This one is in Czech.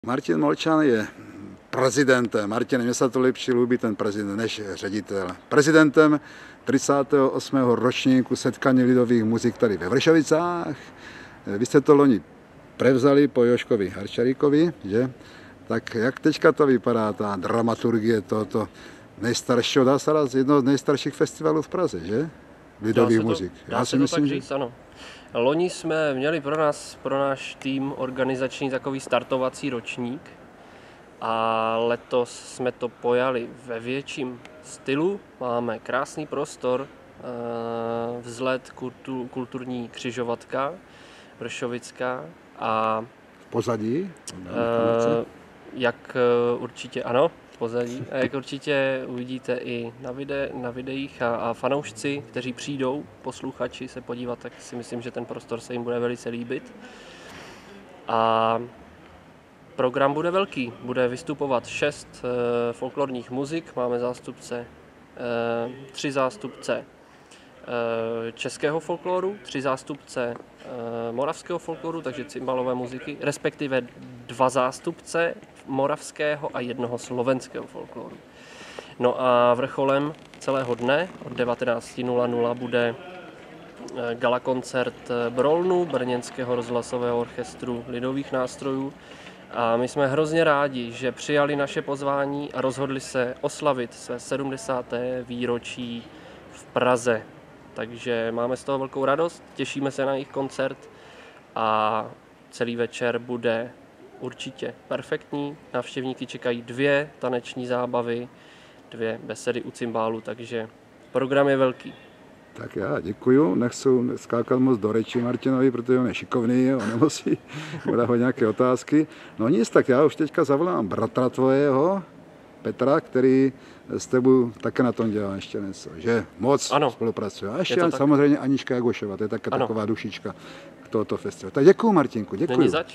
Martin Molčan je prezidentem. Martin, mně se to lepší líbí ten prezident než ředitel. Prezidentem 38. ročníku setkání lidových muzik tady ve Vršovicách. Vy jste to loni prevzali po Joškovi Harčaríkovi, že? Tak jak teďka to vypadá, ta dramaturgie tohoto nejstaršího, dá se říct, jednoho z nejstarších festivalů v Praze, že? Lidových muzik. Já si myslím, tak říct, ano. Loni jsme měli pro náš tým organizační takový startovací ročník a letos jsme to pojali ve větším stylu. Máme krásný prostor, vzhled kulturní křižovatka Vršovická a v pozadí? Jak určitě ano, v pozadí. A jak určitě uvidíte i na videích a fanoušci, kteří přijdou, posluchači se podívat, tak si myslím, že ten prostor se jim bude velice líbit. A program bude velký, bude vystupovat 6 folklorních muzik, máme zástupce, 3 zástupce českého folkloru, 3 zástupce moravského folkloru, takže cymbalové muziky, respektive 2 zástupce moravského a 1 slovenského folkloru. No a vrcholem celého dne od 19:00 bude gala koncert Brolnu, brněnského rozhlasového orchestru lidových nástrojů. A my jsme hrozně rádi, že přijali naše pozvání a rozhodli se oslavit své 70. výročí v Praze. Takže máme z toho velkou radost, těšíme se na jejich koncert a celý večer bude určitě perfektní. Návštěvníky čekají 2 taneční zábavy, 2 besedy u cymbálu, takže program je velký. Tak já děkuju, nechci skákat moc do řeči Martinovi, protože on je šikovný, on nemusí dávat nějaké otázky. No nic, tak já už teďka zavolám bratra tvojeho, Petra, který s tebou také na tom dělá ještě něco, že moc spolupracuje. A ještě samozřejmě Anička Jagošová, to je také taková dušička tohoto festivalu. Tak děkuju, Martinku, děkuju. Není zač.